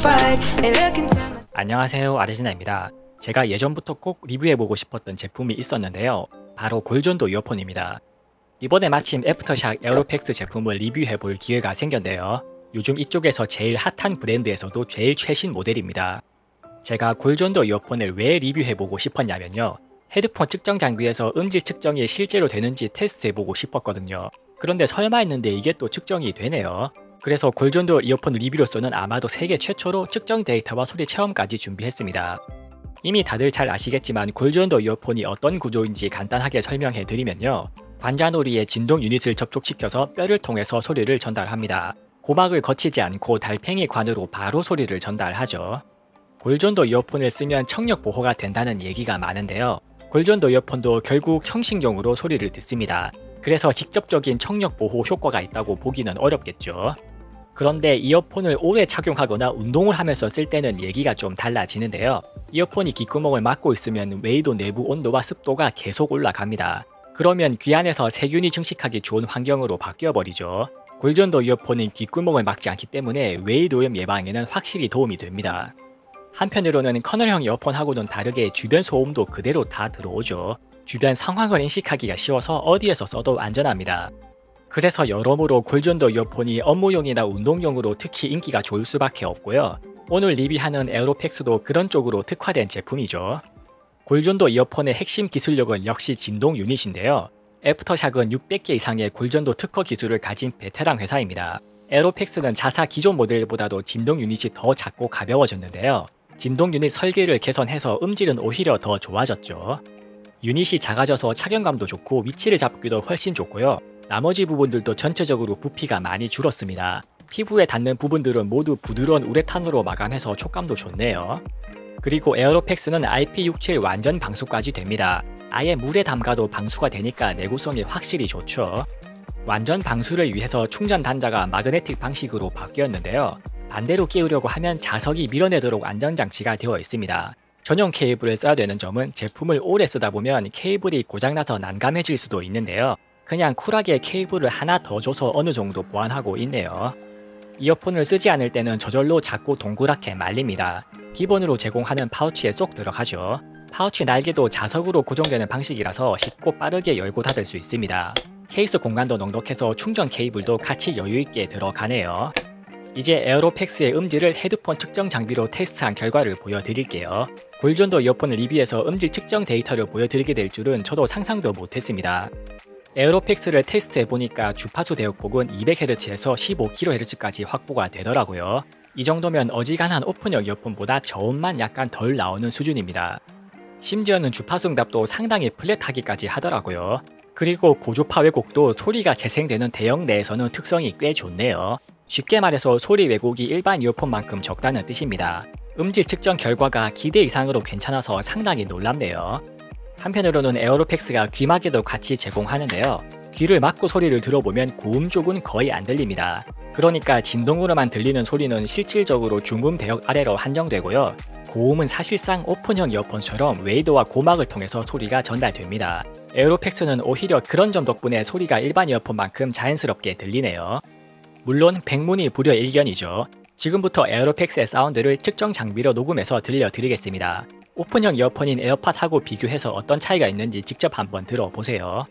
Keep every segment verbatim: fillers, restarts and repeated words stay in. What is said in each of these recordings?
안녕하세요, 아르지나입니다. 제가 예전부터 꼭 리뷰해보고 싶었던 제품이 있었는데요. 바로 골전도 이어폰입니다. 이번에 마침 애프터샥 에어로팩스 제품을 리뷰해볼 기회가 생겼네요. 요즘 이쪽에서 제일 핫한 브랜드에서도 제일 최신 모델입니다. 제가 골전도 이어폰을 왜 리뷰해보고 싶었냐면요. 헤드폰 측정 장비에서 음질 측정이 실제로 되는지 테스트해보고 싶었거든요. 그런데 설마 했는데 이게 또 측정이 되네요. 그래서 골전도 이어폰 리뷰로서는 아마도 세계 최초로 측정 데이터와 소리 체험까지 준비했습니다. 이미 다들 잘 아시겠지만 골전도 이어폰이 어떤 구조인지 간단하게 설명해 드리면요. 관자놀이에 진동 유닛을 접촉시켜서 뼈를 통해서 소리를 전달합니다. 고막을 거치지 않고 달팽이 관으로 바로 소리를 전달하죠. 골전도 이어폰을 쓰면 청력 보호가 된다는 얘기가 많은데요. 골전도 이어폰도 결국 청신경으로 소리를 듣습니다. 그래서 직접적인 청력 보호 효과가 있다고 보기는 어렵겠죠. 그런데 이어폰을 오래 착용하거나 운동을 하면서 쓸 때는 얘기가 좀 달라지는데요. 이어폰이 귓구멍을 막고 있으면 웨이도 내부 온도와 습도가 계속 올라갑니다. 그러면 귀 안에서 세균이 증식하기 좋은 환경으로 바뀌어버리죠. 골전도 이어폰은 귓구멍을 막지 않기 때문에 웨이도 오염 예방에는 확실히 도움이 됩니다. 한편으로는 커널형 이어폰하고는 다르게 주변 소음도 그대로 다 들어오죠. 주변 상황을 인식하기가 쉬워서 어디에서 써도 안전합니다. 그래서 여러모로 골전도 이어폰이 업무용이나 운동용으로 특히 인기가 좋을 수밖에 없고요. 오늘 리뷰하는 에어로팩스도 그런 쪽으로 특화된 제품이죠. 골전도 이어폰의 핵심 기술력은 역시 진동 유닛인데요. 애프터샥은 육백 개 이상의 골전도 특허 기술을 가진 베테랑 회사입니다. 에어로팩스는 자사 기존 모델보다도 진동 유닛이 더 작고 가벼워졌는데요. 진동 유닛 설계를 개선해서 음질은 오히려 더 좋아졌죠. 유닛이 작아져서 착용감도 좋고 위치를 잡기도 훨씬 좋고요. 나머지 부분들도 전체적으로 부피가 많이 줄었습니다. 피부에 닿는 부분들은 모두 부드러운 우레탄으로 마감해서 촉감도 좋네요. 그리고 에어로팩스는 아이피 육십칠 완전 방수까지 됩니다. 아예 물에 담가도 방수가 되니까 내구성이 확실히 좋죠. 완전 방수를 위해서 충전 단자가 마그네틱 방식으로 바뀌었는데요. 반대로 끼우려고 하면 자석이 밀어내도록 안전장치가 되어 있습니다. 전용 케이블을 써야 되는 점은 제품을 오래 쓰다 보면 케이블이 고장나서 난감해질 수도 있는데요. 그냥 쿨하게 케이블을 하나 더 줘서 어느 정도 보완하고 있네요. 이어폰을 쓰지 않을 때는 저절로 작고 동그랗게 말립니다. 기본으로 제공하는 파우치에 쏙 들어가죠. 파우치 날개도 자석으로 고정되는 방식이라서 쉽고 빠르게 열고 닫을 수 있습니다. 케이스 공간도 넉넉해서 충전 케이블도 같이 여유있게 들어가네요. 이제 에어로팩스의 음질을 헤드폰 측정 장비로 테스트한 결과를 보여드릴게요. 골전도 이어폰을 리뷰해서 음질 측정 데이터를 보여드리게 될 줄은 저도 상상도 못했습니다. 에어로팩스를 테스트해보니까 주파수 대역폭은 이백 헤르츠에서 십오 킬로헤르츠까지 확보가 되더라고요. 이 정도면 어지간한 오픈형 이어폰보다 저음만 약간 덜 나오는 수준입니다. 심지어는 주파수 응답도 상당히 플랫하기까지 하더라고요. 그리고 고주파 왜곡도 소리가 재생되는 대형 내에서는 특성이 꽤 좋네요. 쉽게 말해서 소리 왜곡이 일반 이어폰만큼 적다는 뜻입니다. 음질 측정 결과가 기대 이상으로 괜찮아서 상당히 놀랍네요. 한편으로는 에어로팩스가 귀마개도 같이 제공하는데요. 귀를 막고 소리를 들어보면 고음 쪽은 거의 안 들립니다. 그러니까 진동으로만 들리는 소리는 실질적으로 중음 대역 아래로 한정되고요. 고음은 사실상 오픈형 이어폰처럼 웨이도와 고막을 통해서 소리가 전달됩니다. 에어로팩스는 오히려 그런 점 덕분에 소리가 일반 이어폰만큼 자연스럽게 들리네요. 물론 백문이 불여일견이죠. 지금부터 에어로팩스의 사운드를 측정 장비로 녹음해서 들려드리겠습니다. 오픈형 이어폰인 에어팟하고 비교해서 어떤 차이가 있는지 직접 한번 들어보세요.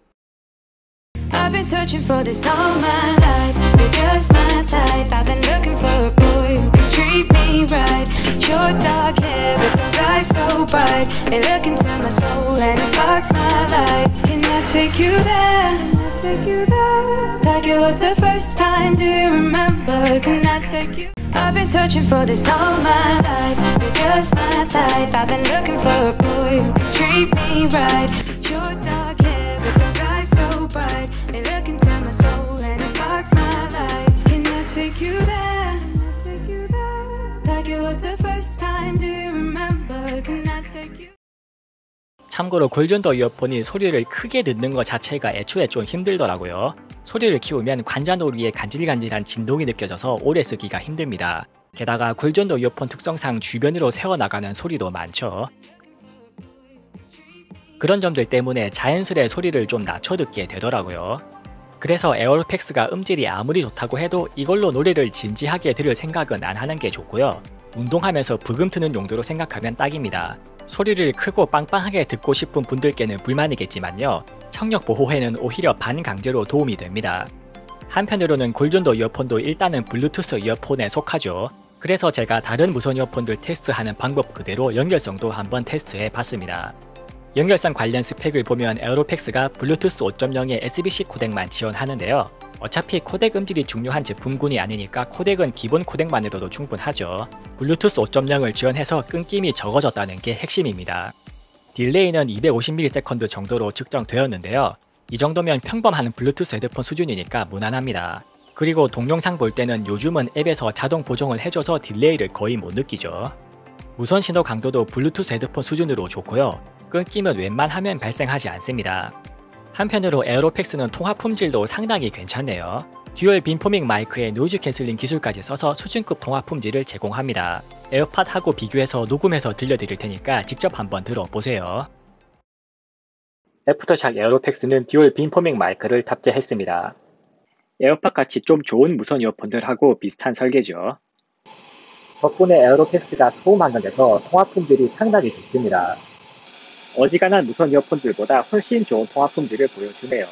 I've been searching for this all my life. You're just my type. I've been looking for a boy who can treat me right. Your dark hair with those eyes so bright. They look into my soul and it sparks my life. Can I take you there? Can I take you there? Like it was the first time. Do you remember? Can I take you? I've been searching for this all my life. You're just my type. I've been looking for a boy who can treat me right. Your dark hair with those eyes so bright. They look into my soul and it sparks my life. Can I take you there? Can I take you there? Like it was the first time. Do you remember? Can I take you? 참고로 골전도 이어폰이 소리를 크게 듣는 것 자체가 애초에 좀 힘들더라고요. 소리를 키우면 관자놀이에 간질간질한 진동이 느껴져서 오래 쓰기가 힘듭니다. 게다가 골전도 이어폰 특성상 주변으로 새어나가는 소리도 많죠. 그런 점들 때문에 자연스레 소리를 좀 낮춰 듣게 되더라고요. 그래서 에어로팩스가 음질이 아무리 좋다고 해도 이걸로 노래를 진지하게 들을 생각은 안 하는 게 좋고요. 운동하면서 부금 트는 용도로 생각하면 딱입니다. 소리를 크고 빵빵하게 듣고 싶은 분들께는 불만이겠지만요. 청력 보호에는 오히려 반강제로 도움이 됩니다. 한편으로는 골전도 이어폰도 일단은 블루투스 이어폰에 속하죠. 그래서 제가 다른 무선 이어폰들 테스트하는 방법 그대로 연결성도 한번 테스트해 봤습니다. 연결성 관련 스펙을 보면 에어로팩스가 블루투스 오 점 영의 에스비씨 코덱만 지원하는데요. 어차피 코덱 음질이 중요한 제품군이 아니니까 코덱은 기본 코덱만으로도 충분하죠. 블루투스 오 점 영을 지원해서 끊김이 적어졌다는 게 핵심입니다. 딜레이는 이백오십 밀리세컨드 정도로 측정되었는데요. 이 정도면 평범한 블루투스 헤드폰 수준이니까 무난합니다. 그리고 동영상 볼 때는 요즘은 앱에서 자동 보정을 해줘서 딜레이를 거의 못 느끼죠. 무선 신호 강도도 블루투스 헤드폰 수준으로 좋고요. 끊김은 웬만하면 발생하지 않습니다. 한편으로 에어로팩스는 통화 품질도 상당히 괜찮네요. 듀얼 빈포밍 마이크에 노이즈 캔슬링 기술까지 써서 수준급 통화 품질을 제공합니다. 에어팟하고 비교해서 녹음해서 들려드릴 테니까 직접 한번 들어보세요. 애프터샥 에어로팩스는 듀얼 빈포밍 마이크를 탑재했습니다. 에어팟같이 좀 좋은 무선 이어폰들하고 비슷한 설계죠. 덕분에 에어로팩스가 소음 환경에서 통화 품질이 상당히 좋습니다. 어지간한 무선 이어폰들보다 훨씬 좋은 통화 품질을 보여주네요.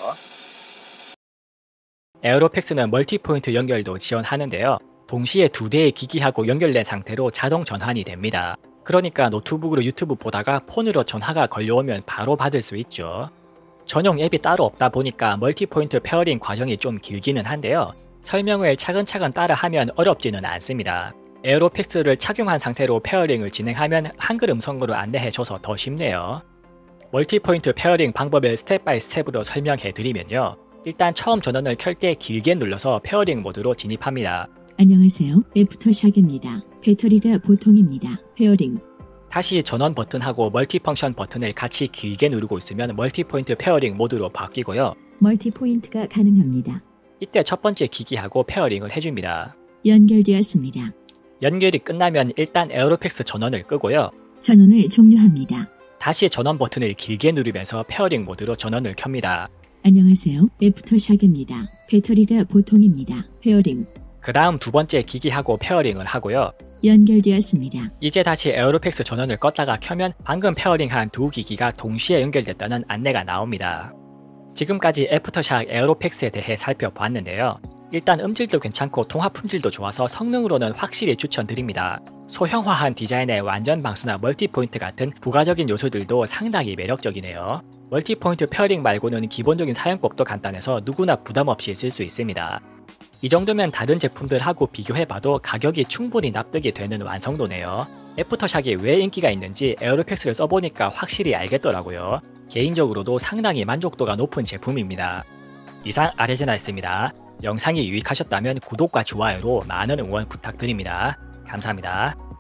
에어로팩스는 멀티포인트 연결도 지원하는데요. 동시에 두 대의 기기하고 연결된 상태로 자동 전환이 됩니다. 그러니까 노트북으로 유튜브 보다가 폰으로 전화가 걸려오면 바로 받을 수 있죠. 전용 앱이 따로 없다 보니까 멀티포인트 페어링 과정이 좀 길기는 한데요. 설명을 차근차근 따라하면 어렵지는 않습니다. 에어로팩스를 착용한 상태로 페어링을 진행하면 한글 음성으로 안내해줘서 더 쉽네요. 멀티포인트 페어링 방법을 스텝 바이 스텝으로 설명해드리면요. 일단 처음 전원을 켤 때 길게 눌러서 페어링 모드로 진입합니다. 안녕하세요. 애프터샥입니다. 배터리가 보통입니다. 페어링. 다시 전원 버튼하고 멀티펑션 버튼을 같이 길게 누르고 있으면 멀티포인트 페어링 모드로 바뀌고요. 멀티포인트가 가능합니다. 이때 첫 번째 기기하고 페어링을 해줍니다. 연결되었습니다. 연결이 끝나면 일단 에어로팩스 전원을 끄고요. 전원을 종료합니다. 다시 전원 버튼을 길게 누르면서 페어링 모드로 전원을 켭니다. 안녕하세요. 애프터샥입니다. 배터리가 보통입니다. 페어링. 그 다음 두 번째 기기하고 페어링을 하고요. 연결되었습니다. 이제 다시 에어로팩스 전원을 껐다가 켜면 방금 페어링한 두 기기가 동시에 연결됐다는 안내가 나옵니다. 지금까지 애프터샥 에어로팩스에 대해 살펴보았는데요. 일단 음질도 괜찮고 통화 품질도 좋아서 성능으로는 확실히 추천드립니다. 소형화한 디자인에 완전 방수나 멀티포인트 같은 부가적인 요소들도 상당히 매력적이네요. 멀티포인트 페어링 말고는 기본적인 사용법도 간단해서 누구나 부담없이 쓸 수 있습니다. 이 정도면 다른 제품들하고 비교해봐도 가격이 충분히 납득이 되는 완성도네요. 애프터샥이 왜 인기가 있는지 에어로팩스를 써보니까 확실히 알겠더라고요. 개인적으로도 상당히 만족도가 높은 제품입니다. 이상 아레제나였습니다. 영상이 유익하셨다면 구독과 좋아요로 많은 응원 부탁드립니다. 감사합니다.